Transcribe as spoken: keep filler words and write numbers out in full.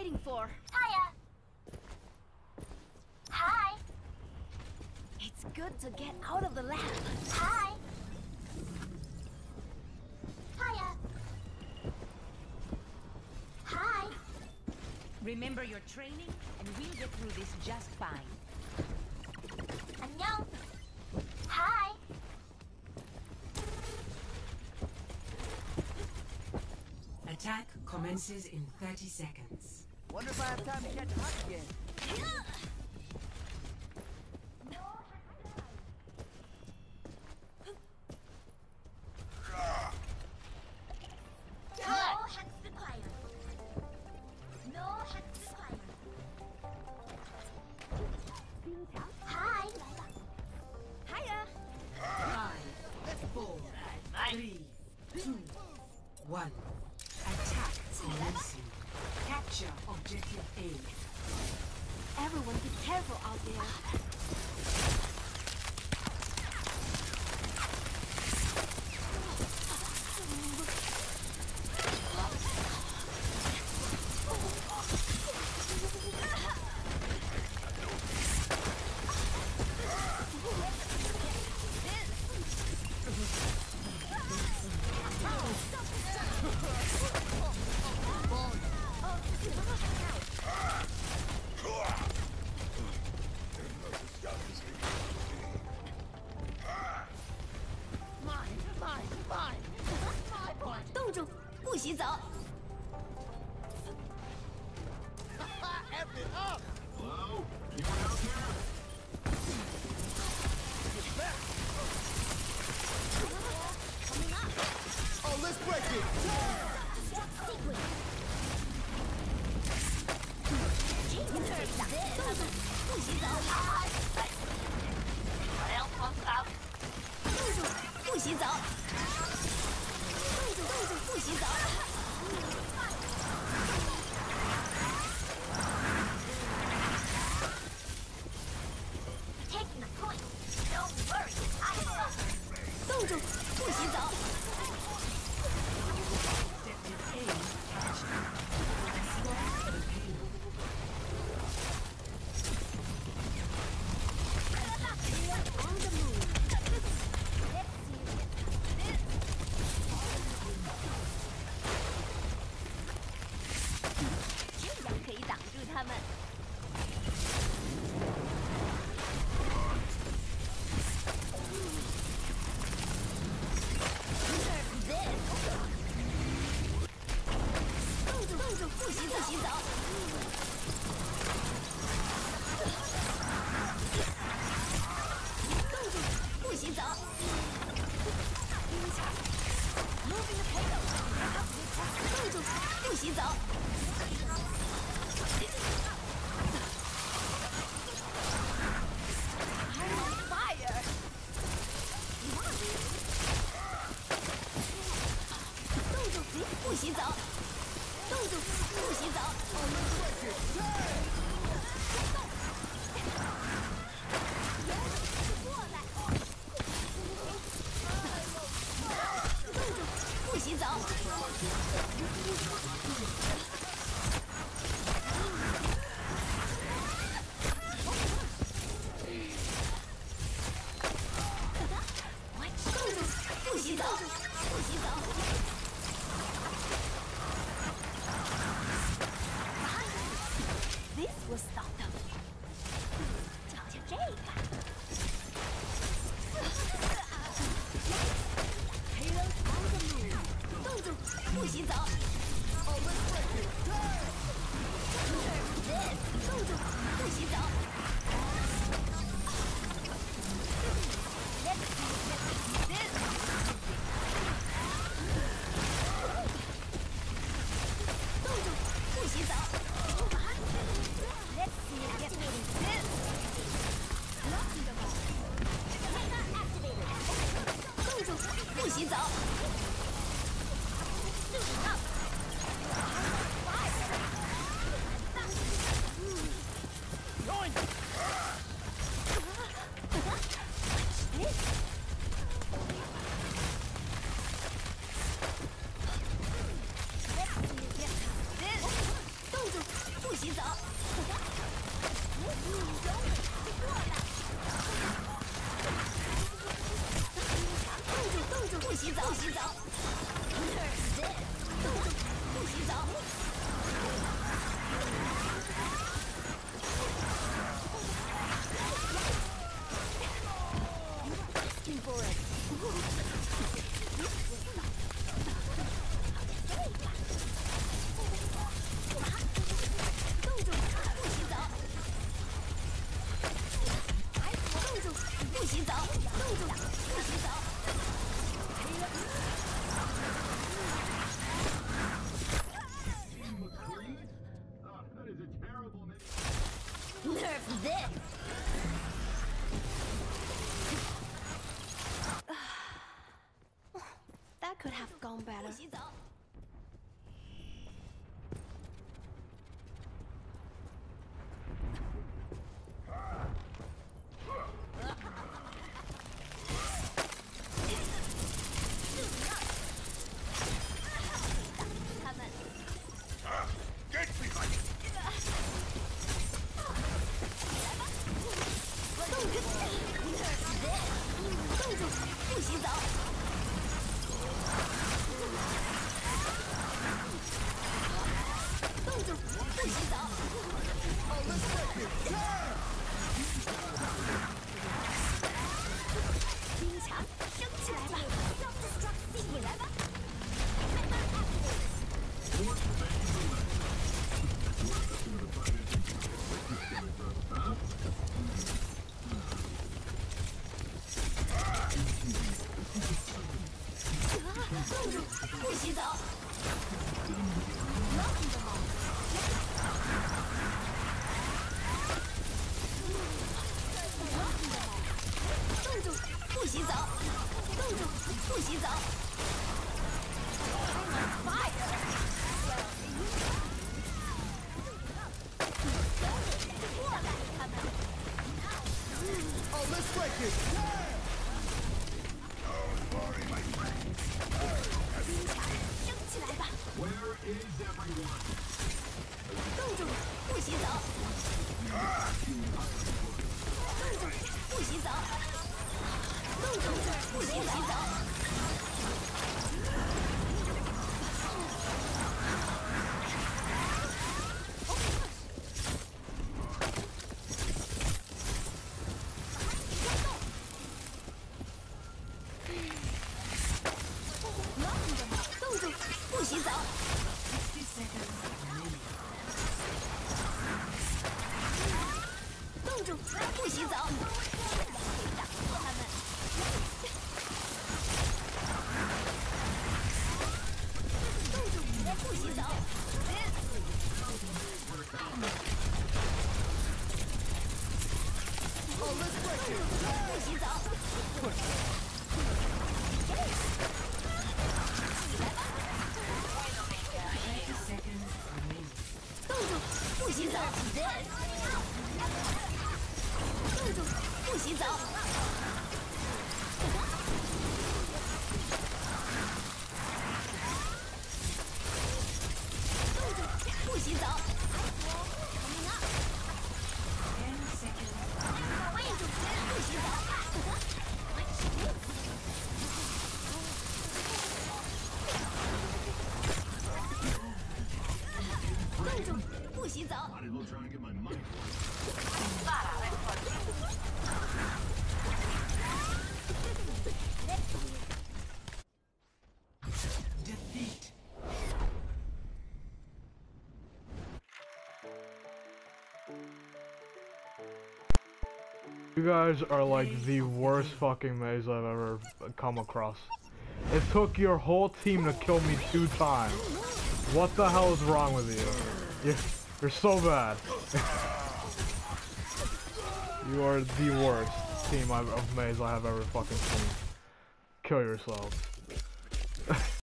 waiting for? Hiya. Hi. It's good to get out of the lab. Hi. Hiya. Hi. Remember your training, and we'll get through this just fine. 안녕. Hi. Attack commences in thirty seconds. Wonder if I have time to catch a hot again. No hacks required. No hacks required. Hi. Hiya! Five, four, three, two, one. Attack commencing. Capture objective A. Everyone be careful out there. Mine, mine, mine. My point. 冻住，不洗澡。 F it up. Hello? Anyone out there? Oh, let's break it. 冻住，不洗澡。冻住，不洗澡。冻住，冻住，不洗澡。 Taking the point. Don't worry. I got it. 冻住，不洗澡。 Objective A captured. Escort the payload. On the move. Let's see. 这样可以挡住他们。 冻住，冻住，不洗澡，洗澡。冻住，不洗澡。Moving the payload. 冻住，不洗澡。I'm on fire. 冻住，不洗澡。冻住，不洗澡。过来。冻住，不洗澡。冻住，不洗澡，不洗澡。 This will stop them. 瞧瞧这个。Payload on the move. 冻住，不洗澡。Oh, let's break it. This. 冻住，不洗澡。Let's see. This. 冻住，不洗澡。 Let's see you get this. Blocking them all. Activated. 冻住，不洗澡。Suiting up. Fire. Join. Watch this. Let's see you get this. 冻住， 洗澡。Nerf this， 动作不洗澡。Asking for it。动作不洗澡。动作不洗澡。动作不洗澡。 Nerf this! That could have gone better. 洗澡。他们。 Get behind me! 动作不洗澡。动作不洗澡。冰墙升起来吧！你来吧！动作不洗澡。动作不洗澡。动作不洗澡。 Oh, let's break it! 冰墙升起来吧！ Where is everyone? 动作不洗澡。动作不洗澡。动作不洗澡。动作不洗澡。动作不洗澡。他们。动作不洗澡。 Oh, let's break it! 不洗澡。动作不洗澡。动作不洗澡。动作不洗澡。动作不洗澡。动作不洗澡。 Might as well try and get my money. Defeat. You guys are like the worst fucking maze I've ever come across. It took your whole team to kill me two times. What the hell is wrong with you? You're, you're so bad. You are the worst team I've, of maze I have ever fucking seen. Kill yourselves.